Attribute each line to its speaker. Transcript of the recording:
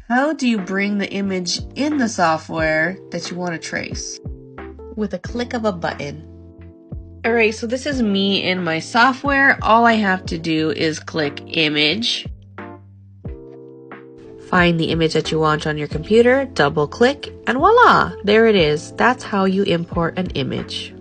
Speaker 1: How do you bring the image in the software that you want to trace? With a click of a button. Alright, so this is me in my software. All I have to do is click Image. Find the image that you want on your computer, double click, and voila! There it is. That's how you import an image.